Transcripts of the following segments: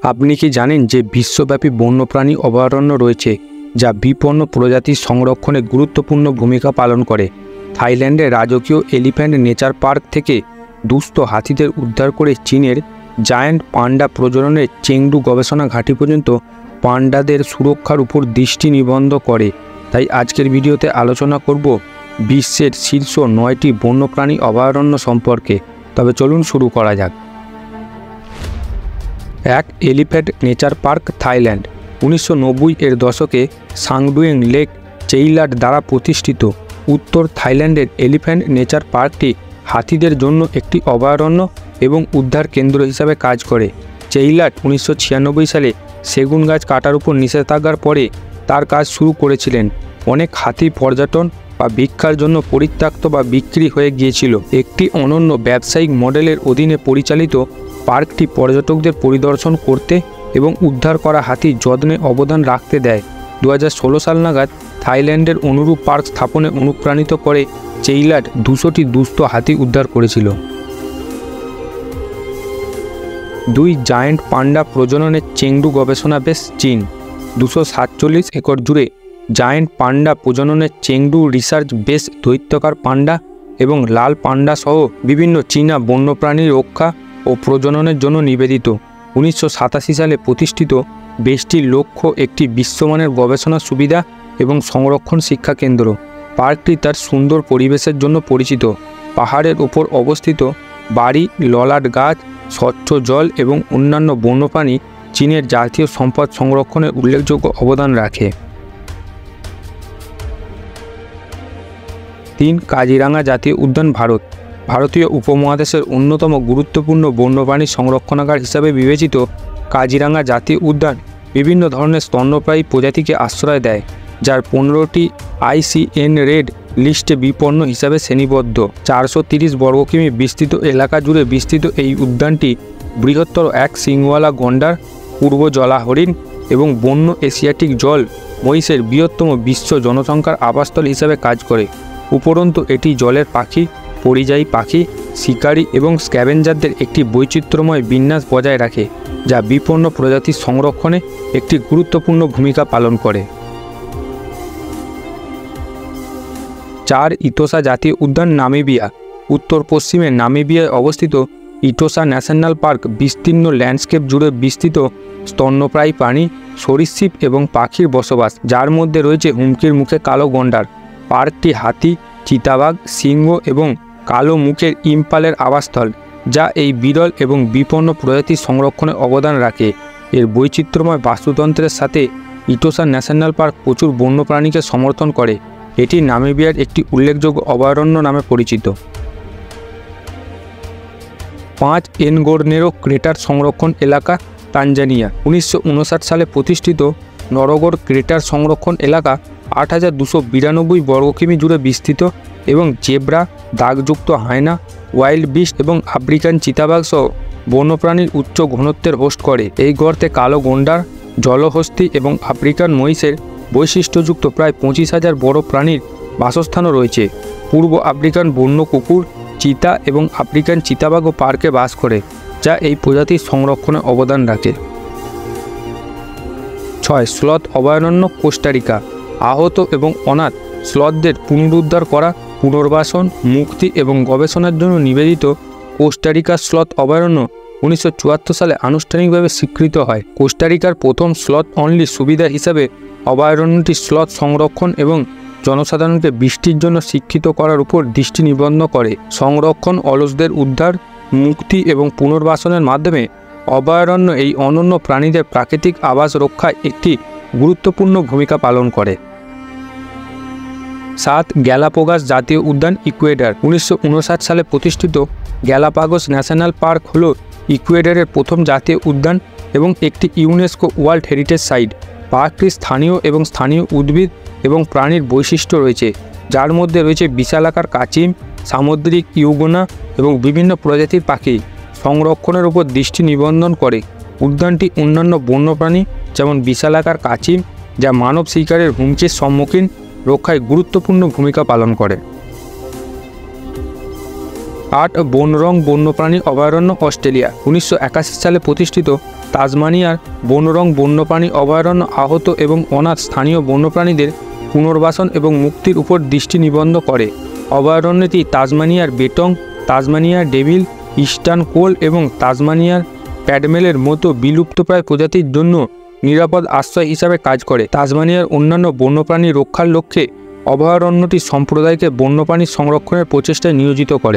আপনি কি জানেন যে বিশ্বব্যাপী বন্যপ্রাণী অভয়ারণ্য রয়েছে যা বিপন্ন প্রজাতির সংরক্ষণে গুরুত্বপূর্ণ ভূমিকা পালন করে? থাইল্যান্ডের রাজকীয় এলিফ্যান্ট নেচার পার্ক থেকে দুস্থ হাতিদের উদ্ধার করে চীনের জায়ান্ট পান্ডা প্রজননের চেংডু গবেষণা ঘাঁটি পর্যন্ত পান্ডাদের সুরক্ষার উপর দৃষ্টি নিবদ্ধ করে। তাই আজকের ভিডিওতে আলোচনা করব বিশ্বের শীর্ষ 9টি বন্যপ্রাণী অভয়ারণ্য সম্পর্কে। তবে চলুন শুরু করা যাক। 1. Elephant nature park, Thailand. 1990-এর দশকে সাংডুয়েং লেক চেইলাট দ্বারা প্রতিষ্ঠিত উত্তর থাইল্যান্ডের এলিফ্যান্ট নেচার পার্কটি হাতিদের জন্য একটি অভয়ারণ্য এবং উদ্ধার কেন্দ্র হিসাবে কাজ করে। চেইলাট 1996 সালে সেগুন গাছ কাটার উপর নিষেধাজ্ঞার পরে তার কাজ শুরু করেছিলেন। অনেক হাতি পর্যটন বা ভিক্ষার জন্য পরিত্যক্ত বা বিক্রি হয়ে গিয়েছিল। একটি অনন্য ব্যবসায়িক মডেলের অধীনে পরিচালিত পার্কটি পর্যটকদের পরিদর্শন করতে এবং উদ্ধার করা হাতির যত্নে অবদান রাখতে দেয়। 2016 সাল নাগাদ থাইল্যান্ডের অনুরূপ পার্ক স্থাপনে অনুপ্রাণিত করে চেইলাট 200টি দুস্থ হাতি উদ্ধার করেছিল। 2. জায়ান্ট পান্ডা প্রজননের চেংডু গবেষণা বেস, চীন। 247 একর জুড়ে জায়ান্ট পান্ডা প্রজননের চেংডু রিসার্চ বেস দৈত্যাকার পান্ডা এবং লাল পান্ডা সহ বিভিন্ন চীনা বন্যপ্রাণী রক্ষা ও প্রজননের জন্য নিবেদিত। 1987 সালে প্রতিষ্ঠিত বেসটির লক্ষ্য একটি বিশ্বমানের গবেষণা সুবিধা এবং সংরক্ষণ শিক্ষা কেন্দ্র। পার্কটি তার সুন্দর পরিবেশের জন্য পরিচিত। পাহাড়ের ওপর অবস্থিত বাড়ি, ললাট গাছ, স্বচ্ছ জল এবং অন্যান্য বন্যপ্রাণী চীনের জাতীয় সম্পদ সংরক্ষণে উল্লেখযোগ্য অবদান রাখে। 3. কাজিরাঙা জাতীয় উদ্যান, ভারত। ভারতীয় উপমহাদেশের অন্যতম গুরুত্বপূর্ণ বন্যপ্রাণী সংরক্ষণাগার হিসাবে বিবেচিত কাজিরাঙা জাতীয় উদ্যান বিভিন্ন ধরনের স্তন্যপ্রায়ী প্রজাতিকে আশ্রয় দেয়, যার 15টি ICN রেড লিস্টে বিপন্ন হিসাবে শ্রেণীবদ্ধ। 430 বর্গ কিমি বিস্তৃত এলাকা জুড়ে বিস্তৃত এই উদ্যানটি বৃহত্তর এক সিংওয়ালা গন্ডার, পূর্ব জলা হরিণ এবং বন্য এশিয়াটিক জল মহিষের বৃহত্তম বিশ্ব জনসংখ্যার আবাসস্থল হিসাবে কাজ করে। উপরন্তু এটি জলের পাখি, পরিযায়ী পাখি, শিকারী এবং স্ক্যাভেঞ্জারদের একটি বৈচিত্র্যময় বিন্যাস বজায় রাখে, যা বিপন্ন প্রজাতির সংরক্ষণে একটি গুরুত্বপূর্ণ ভূমিকা পালন করে। 4. ইটোসা জাতীয় উদ্যান, নামিবিয়া। উত্তর পশ্চিমে নামিবিয়ায় অবস্থিত ইটোসা ন্যাশনাল পার্ক বিস্তীর্ণ ল্যান্ডস্কেপ জুড়ে বিস্তৃত স্তন্যপ্রায়ী প্রাণী, সরীসৃপ এবং পাখির বসবাস, যার মধ্যে রয়েছে হুমকির মুখে কালো গন্ডার। পার্কটি হাতি, চিতাবাঘ, সিংহ এবং কালো মুখের ইম্পালের আবাসস্থল, যা এই বিরল এবং বিপন্ন প্রজাতির সংরক্ষণে অবদান রাখে। এর বৈচিত্র্যময় বাস্তুতন্ত্রের সাথে ইটোসা ন্যাশনাল পার্ক প্রচুর বন্যপ্রাণীকে সমর্থন করে। এটি নামিবিয়ার একটি উল্লেখযোগ্য অভয়ারণ্য নামে পরিচিত। 5. এনগোরনেরো ক্রেটার সংরক্ষণ এলাকা, তানজানিয়া। 1959 সালে প্রতিষ্ঠিত নরগড় ক্রেটার সংরক্ষণ এলাকা 8292 বর্গ কিমি জুড়ে বিস্তৃত এবং জেব্রা, দাগযুক্ত হায়না, ওয়াইল্ড বিস্ট এবং আফ্রিকান চিতাবাঘ সহ বন্যপ্রাণীর উচ্চ ঘনত্বের হোস্ট করে। এই গর্তে কালো গন্ডার, জলহস্তী এবং আফ্রিকান মহিষের বৈশিষ্ট্যযুক্ত প্রায় 25,000 বড় প্রাণীর বাসস্থানও রয়েছে। পূর্ব আফ্রিকান বন্য কুকুর, চিতা এবং আফ্রিকান চিতাবাঘও পার্কে বাস করে, যা এই প্রজাতির সংরক্ষণে অবদান রাখে। 6. স্লথ অভয়ারণ্য, কোস্টারিকা। আহত এবং অনাথ স্লথদের পুনরুদ্ধার করা, পুনর্বাসন, মুক্তি এবং গবেষণার জন্য নিবেদিত কোস্টারিকা স্লথ অভয়ারণ্য 1974 সালে আনুষ্ঠানিকভাবে স্বীকৃত হয়। কোস্টারিকার প্রথম স্লথ অনলি সুবিধা হিসাবে অভয়ারণ্যটি স্লথ সংরক্ষণ এবং জনসাধারণকে বৃষ্টির জন্য শিক্ষিত করার উপর দৃষ্টি নিবদ্ধ করে। সংরক্ষণ, অলসদের উদ্ধার, মুক্তি এবং পুনর্বাসনের মাধ্যমে অভয়ারণ্য এই অনন্য প্রাণীদের প্রাকৃতিক আবাস রক্ষায় একটি গুরুত্বপূর্ণ ভূমিকা পালন করে। 7. গ্যালাপাগোস জাতীয় উদ্যান, ইকুয়েডর। 1959 সালে প্রতিষ্ঠিত গ্যালাপাগোস ন্যাশনাল পার্ক হল ইকুয়েডরের প্রথম জাতীয় উদ্যান এবং একটি ইউনেস্কো ওয়ার্ল্ড হেরিটেজ সাইট। পার্কটির স্থানীয় উদ্ভিদ এবং প্রাণীর বৈশিষ্ট্য রয়েছে, যার মধ্যে রয়েছে বিশালাকার কাচিম, সামুদ্রিক ইউগোনা এবং বিভিন্ন প্রজাতির পাখি। সংরক্ষণের উপর দৃষ্টি নিবদ্ধ করে উদ্যানটি অন্যান্য বন্যপ্রাণী যেমন বিশালাকার কাচিম, যা মানব শিকারের হুমকির সম্মুখীন, রক্ষায় গুরুত্বপূর্ণ ভূমিকা পালন করে। 8. বনরং বন্যপ্রাণী অভয়ারণ্য, অস্ট্রেলিয়া। 1981 সালে প্রতিষ্ঠিত তাসমানিয়ার বনরং বন্যপ্রাণী অভয়ারণ্য আহত এবং অনাথ স্থানীয় বন্যপ্রাণীদের পুনর্বাসন এবং মুক্তির উপর দৃষ্টি নিবদ্ধ করে। অভয়ারণ্যটি তাসমানিয়ার বেটং, তাসমানিয়ার ডেভিল, ইস্টার্ন কোল এবং তাসমানিয়ার প্যাডমেলের মতো বিলুপ্তপ্রায় প্রজাতির জন্য নিরাপদ আশ্রয় হিসাবে কাজ করে। তাসমানিয়ার অন্যান্য বন্যপ্রাণী রক্ষার লক্ষ্যে অভয়ারণ্যটি সম্প্রদায়কে বন্যপ্রাণী সংরক্ষণের প্রচেষ্টায় নিয়োজিত করে।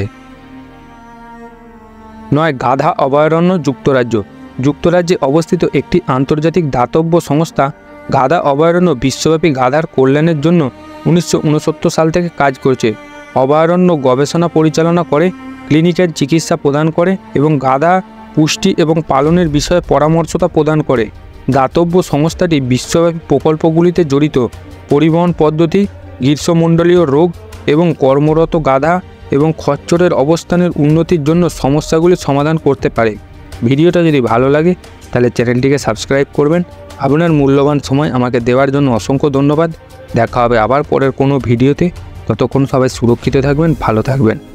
9. গাধা অভয়ারণ্য যুক্তরাজ্য। যুক্তরাজ্যে অবস্থিত একটি আন্তর্জাতিক দাতব্য সংস্থা গাধা অভয়ারণ্য বিশ্বব্যাপী গাধার কল্যাণের জন্য 1969 সাল থেকে কাজ করছে। অভয়ারণ্য গবেষণা পরিচালনা করে, ক্লিনিক্যাল চিকিৎসা প্রদান করে এবং গাধা পুষ্টি এবং পালনের বিষয়ে পরামর্শতা প্রদান করে। দাতব্য সংস্থাটি বিশ্বব্যাপী প্রকল্পগুলিতে জড়িত পরিবহন পদ্ধতি, গ্রীষ্মমণ্ডলীয় রোগ এবং কর্মরত গাধা এবং খচ্চরের অবস্থানের উন্নতির জন্য সমস্যাগুলি সমাধান করতে পারে। ভিডিওটা যদি ভালো লাগে তাহলে চ্যানেলটিকে সাবস্ক্রাইব করবেন। আপনার মূল্যবান সময় আমাকে দেওয়ার জন্য অসংখ্য ধন্যবাদ। দেখা হবে আবার পরের কোনো ভিডিওতে। ততক্ষণ সবাই সুরক্ষিত থাকবেন, ভালো থাকবেন।